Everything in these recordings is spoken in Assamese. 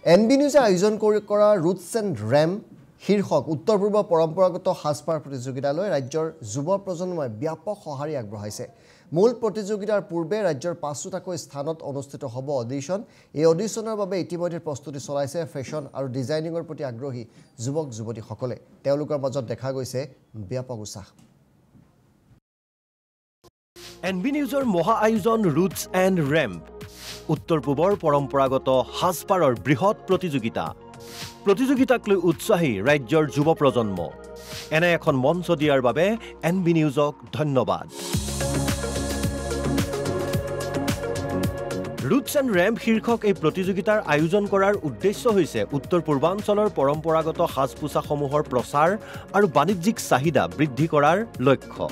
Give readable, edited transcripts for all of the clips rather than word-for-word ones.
এনবি নিউজে আয়োজন কৰা ৰুটছ এণ্ড ৰেম শীৰ্ষক উত্তৰ পূৰ্ব পৰম্পৰাগত সাজপাৰ প্ৰতিযোগিতালৈ ৰাজ্যৰ যুৱ প্ৰজন্মই ব্যাপক সঁহাৰি আগবঢ়াইছে। মূল প্ৰতিযোগিতাৰ পূৰ্বে ৰাজ্যৰ ৫টাকৈ স্থানত অনুষ্ঠিত হ'ব অডিশ্যন। এই অডিশ্যনৰ বাবে ইতিমধ্যে প্ৰস্তুতি চলাইছে ফেশ্বন আৰু ডিজাইনিঙৰ প্ৰতি আগ্ৰহী যুৱক যুৱতীসকলে। তেওঁলোকৰ মাজত দেখা গৈছে ব্যাপক উৎসাহ। এনবি নিউজৰ মহা আয়োজন ৰুটছ এণ্ড ৰেম্প উত্তৰ পূবৰ পৰম্পৰাগত সাজপাৰৰ বৃহৎ প্ৰতিযোগিতা। প্ৰতিযোগিতাক লৈ উৎসাহী ৰাজ্যৰ যুৱ প্ৰজন্ম। এনে এখন মঞ্চ দিয়াৰ বাবে এনবি নিউজক ধন্যবাদ। ৰুটছ এণ্ড ৰেম্প শীৰ্ষক এই প্ৰতিযোগিতাৰ আয়োজন কৰাৰ উদ্দেশ্য হৈছে উত্তৰ পূৰ্বাঞ্চলৰ পৰম্পৰাগত সাজ পোছাকসমূহৰ প্ৰচাৰ আৰু বাণিজ্যিক চাহিদা বৃদ্ধি কৰাৰ লক্ষ্য।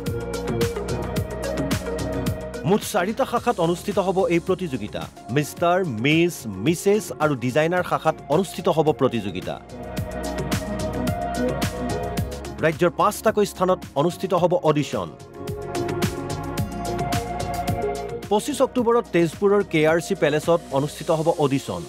মুঠ 4টা শাখাত অনুষ্ঠিত হ'ব এই প্ৰতিযোগিতা। মিষ্টাৰ, মিছ, মিছেছ আৰু ডিজাইনাৰ শাখাত অনুষ্ঠিত হ'ব প্ৰতিযোগিতা। ৰাজ্যৰ 5টাকৈ স্থানত অনুষ্ঠিত হ'ব অডিশ্যন। 25 অক্টোবৰত তেজপুৰৰ KRC পেলেচত অনুষ্ঠিত হ'ব অডিশ্যন।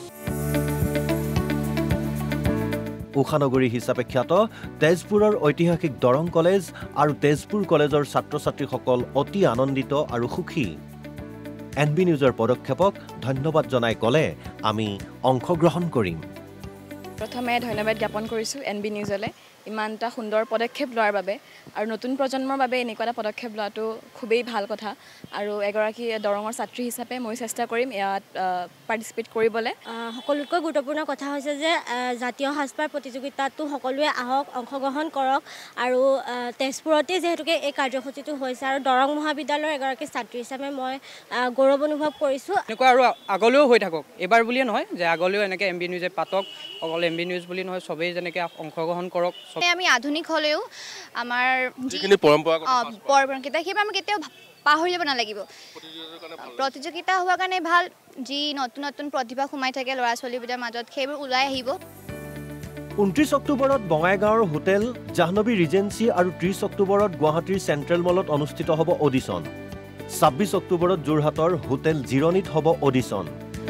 উষানগৰী হিচাপে খ্যাত তেজপুৰৰ ঐতিহাসিক দৰং কলেজ আৰু তেজপুৰ কলেজৰ ছাত্ৰ ছাত্ৰীসকল অতি আনন্দিত আৰু সুখী। এনবি নিউজৰ পদক্ষেপক ধন্যবাদ জনাই ক'লে আমি অংশগ্ৰহণ কৰিম। প্ৰথমে ধন্যবাদ জ্ঞাপন কৰিছোঁ এনবি নিউজলৈ ইমান এটা সুন্দৰ পদক্ষেপ লোৱাৰ বাবে আৰু নতুন প্ৰজন্মৰ বাবে এনেকুৱা এটা পদক্ষেপ লোৱাটো খুবেই ভাল কথা। আৰু এগৰাকী দৰঙৰ ছাত্ৰী হিচাপে মই চেষ্টা কৰিম ইয়াত পাৰ্টিচিপেট কৰিবলৈ। সকলোতকৈ গুৰুত্বপূৰ্ণ কথা হৈছে যে জাতীয় সাজপাৰ প্ৰতিযোগিতাটো সকলোৱে আহক, অংশগ্ৰহণ কৰক। আৰু তেজপুৰতে যিহেতুকে এই কাৰ্যসূচীটো হৈছে আৰু দৰং মহাবিদ্যালয়ৰ এগৰাকী ছাত্ৰী হিচাপে মই গৌৰৱ অনুভৱ কৰিছোঁ। এনেকুৱা আৰু আগলৈও হৈ থাকক, এইবাৰ বুলিয়ে নহয় যে আগলৈও এনেকৈ এনবি নিউজে পাতক। অকল এনবি নিউজ বুলি নহয়, চবেই যেনেকৈ অংশগ্ৰহণ কৰক। আমি আধুনিক হ'লেও আমাৰ যিখিনি পৰম্পৰাগত সেইবোৰ আমি কেতিয়াও পাহৰি যাব নালাগিব। প্ৰতিযোগিতা হোৱাৰ কাৰণে ভাল, যি নতুন নতুন প্ৰতিভা সোমাই থাকে ল'ৰা ছোৱালীবোৰৰ মাজত সেইবোৰ ওলাই আহিব। 29 অক্টোবৰত বঙাইগাঁৱৰ হোটেল জাহ্নবী ৰিজেঞ্চি আৰু 30 অক্টোবৰত গুৱাহাটীৰ চেণ্ট্ৰেল মলত অনুষ্ঠিত হ'ব অডিশ্যন। 26 অক্টোবৰত যোৰহাটৰ হোটেল জিৰণিত হ'ব অডিশ্যন।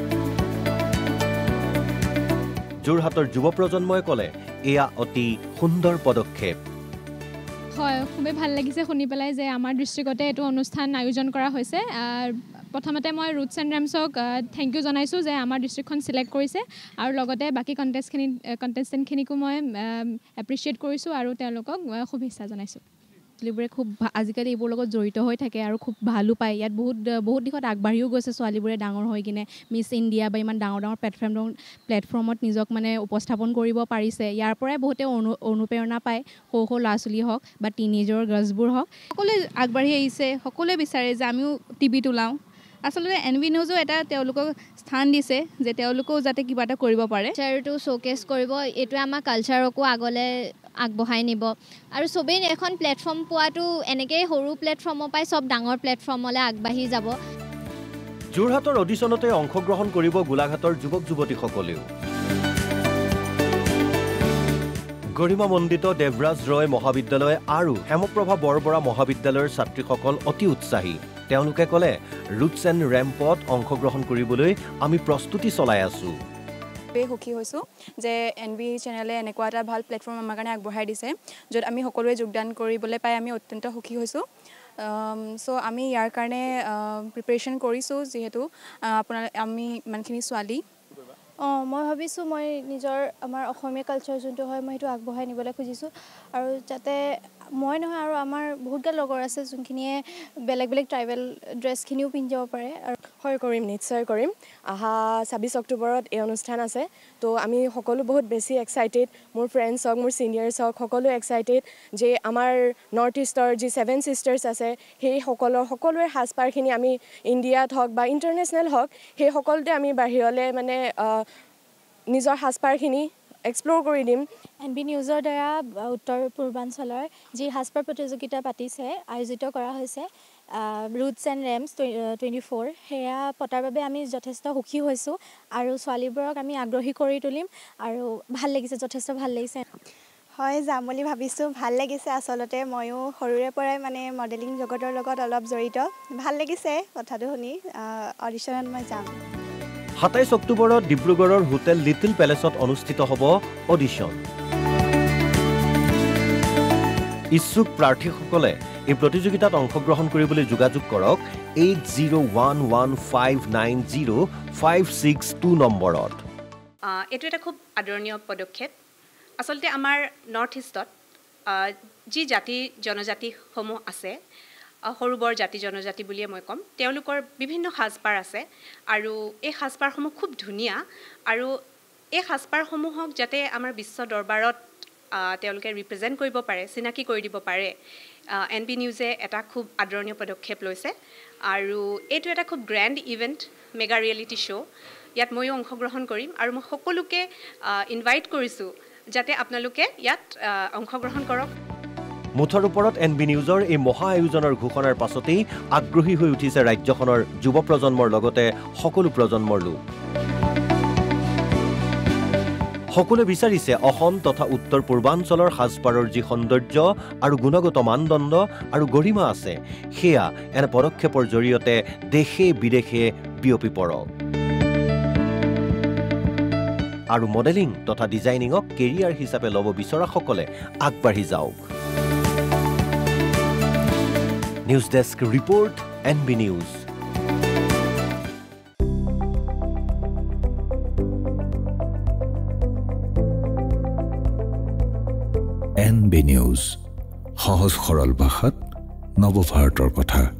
যোৰহাটৰ যুৱ প্ৰজন্মই ক'লে এয়া অতি সুন্দৰ পদক্ষেপ। হয়, খুবেই ভাল লাগিছে শুনি পেলাই যে আমাৰ ডিষ্ট্ৰিক্টতে এইটো অনুষ্ঠান আয়োজন কৰা হৈছে। প্ৰথমতে মই ৰুটছ এণ্ড ৰেম্পছক থেংক ইউ জনাইছোঁ যে আমাৰ ডিষ্ট্ৰিক্টখন ছিলেক্ট কৰিছে আৰু লগতে বাকী কণ্টেষ্টেণ্টখিনিকো মই এপ্ৰিচিয়েট কৰিছোঁ আৰু তেওঁলোকক শুভেচ্ছা জনাইছোঁ। ছোৱালীবোৰে খুব আজিকালি এইবোৰ লগত জড়িত হৈ থাকে আৰু খুব ভালো পায়। ইয়াত বহুত দিশত আগবাঢ়িও গৈছে ছোৱালীবোৰে ডাঙৰ হৈ কিনে মিছ ইণ্ডিয়া বা ইমান ডাঙৰ ডাঙৰ প্লেটফৰ্মত নিজক মানে উপস্থাপন কৰিব পাৰিছে। ইয়াৰ পৰাই বহুতে অনুপ্ৰেৰণা পায়, সৰু সৰু ল'ৰা ছোৱালী হওক বা টিনেজৰ গাৰ্লছবোৰ হওক, সকলোৱে আগবাঢ়ি আহিছে। সকলোৱে বিচাৰে যে আমিও টিভিত ওলাওঁ। আচলতে এনবি নিউজো এটা তেওঁলোকক স্থান দিছে যে তেওঁলোকেও যাতে কিবা এটা কৰিব পাৰে। কালচাৰটো শ্ব'কেছ কৰিব, এইটোৱে আমাৰ কালচাৰকো আগলৈ আগবঢ়াই নিব। আৰু চবেই এখন প্লেটফৰ্ম পোৱাটো এনেকৈ সৰু প্লেটফৰ্মৰ পৰাই চব ডাঙৰ প্লেটফৰ্মলৈ আগবাঢ়ি যাব। যোৰহাটৰ অডিশ্যনতে অংশগ্ৰহণ কৰিব গোলাঘাটৰ যুৱক যুৱতীসকলেও। গৰিমামণ্ডিত দেৱৰাজ ৰয় মহাবিদ্যালয় আৰু হেমপ্ৰভা বৰবৰা মহাবিদ্যালয়ৰ ছাত্ৰীসকল অতি উৎসাহী। তেওঁলোকে ক'লে ৰুটছ এণ্ড ৰেম্পত অংশগ্ৰহণ কৰিবলৈ আমি প্ৰস্তুতি চলাই আছোঁ। খুবেই সুখী হৈছোঁ যে এনবি চেনেলে এনেকুৱা এটা ভাল প্লেটফৰ্ম আমাৰ কাৰণে আগবঢ়াই দিছে, য'ত আমি সকলোৱে যোগদান কৰিবলৈ পাই আমি অত্যন্ত সুখী হৈছোঁ। চ' আমি ইয়াৰ কাৰণে প্ৰিপেৰেশ্যন কৰিছোঁ, যিহেতু আমি ইমানখিনি ছোৱালী। মই ভাবিছোঁ মই আমাৰ অসমীয়া কালচাৰ যোনটো হয় মই সেইটো আগবঢ়াই নিবলৈ খুজিছোঁ। আৰু যাতে মই নহয় আৰু আমাৰ বহুতগাল লগৰ আছে যোনখিনিয়ে বেলেগ বেলেগ ট্ৰাইবেল ড্ৰেছখিনিও পিন্ধি যাব পাৰে। আৰু হয়, কৰিম, নিশ্চয় কৰিম। অহা 26 অক্টোবৰত এই অনুষ্ঠান আছে। তো আমি সকলো বহুত বেছি এক্সাইটেড। মোৰ ফ্ৰেণ্ডছ হওক, মোৰ ছিনিয়ৰ্ছ হওক, সকলো এক্সাইটেড যে আমাৰ নৰ্থ ইষ্টৰ যি 7 ছিষ্টাৰ্ছ আছে সেই সকলোৰে সাজপাৰখিনি আমি ইণ্ডিয়াত হওক বা ইণ্টাৰনেশ্যনেল হওক, সেই সকলোতে আমি বাহিৰলৈ মানে নিজৰ সাজপাৰখিনি এক্সপ্ল'ৰ কৰি দিম। এনবি নিউজৰ দ্বাৰা উত্তৰ পূৰ্বাঞ্চলৰ যি সাজপাৰ প্ৰতিযোগিতা আয়োজিত কৰা হৈছে ৰুটছ এণ্ড ৰেম্পছ 24, সেয়া পতাৰ বাবে আমি যথেষ্ট সুখী হৈছোঁ আৰু ছোৱালীবোৰক আমি আগ্ৰহী কৰি তুলিম আৰু ভাল লাগিছে, যথেষ্ট ভাল লাগিছে। হয়, যাম বুলি ভাবিছোঁ, ভাল লাগিছে। আচলতে ময়ো সৰুৰে পৰাই মানে মডেলিং জগতৰ লগত অলপ জড়িত। ভাল লাগিছে কথাটো শুনি। অডিশ্যনত মই যাম। 27 অক্টোবৰত ডিব্ৰুগড়ৰ হোটেল লিটিল পেলেছত অনুষ্ঠিত হ'ব অডিশ্যন। ইচ্ছুক প্ৰাৰ্থীসকলে এই প্ৰতিযোগিতাত অংশগ্ৰহণ কৰিবলৈ যোগাযোগ কৰক 8011590562 নম্বৰত। এইটো এটা খুব আদৰণীয় পদক্ষেপ। আচলতে আমাৰ নৰ্থ ইষ্টত যি জাতি জনজাতিসমূহ আছে, সৰু বৰ জাতি জনজাতি বুলিয়ে মই ক'ম, তেওঁলোকৰ বিভিন্ন সাজপাৰ আছে আৰু এই সাজপাৰসমূহ খুব ধুনীয়া আৰু এই সাজপাৰসমূহক যাতে আমাৰ বিশ্ব দৰবাৰত তেওঁলোকে ৰিপ্ৰেজেণ্ট কৰিব পাৰে, চিনাকি কৰি দিব পাৰে, NB নিউজে এটা খুব আদৰণীয় পদক্ষেপ লৈছে আৰু এইটো এটা খুব grand event, mega reality show'. ইয়াত ময়ো অংশগ্ৰহণ কৰিম আৰু মই সকলোকে ইনভাইট কৰিছোঁ যাতে আপোনালোকে ইয়াত অংশগ্ৰহণ কৰক। মুঠৰ ওপৰত NB নিউজৰ এই মহা আয়োজনৰ ঘোষণাৰ পাছতেই আগ্ৰহী হৈ উঠিছে ৰাজ্যখনৰ যুৱ প্ৰজন্মৰ লগতে সকলো প্ৰজন্মৰ লোক। সকলোৱে বিচাৰিছে অসম তথা উত্তৰ পূৰ্বাঞ্চলৰ সাজপাৰৰ যি সৌন্দৰ্য আৰু গুণগত মানদণ্ড আৰু গৰিমা আছে, সেয়া এনে পদক্ষেপৰ জৰিয়তে দেশে বিদেশে বিয়পি পৰক আৰু মডেলিং তথা ডিজাইনিঙক কেৰিয়াৰ হিচাপে ল'ব বিচৰাসকলে আগবাঢ়ি যাওক। News desk report, NB news. NB news, সহজ সৰল ভাষাত নৱভাৰতৰ কথা।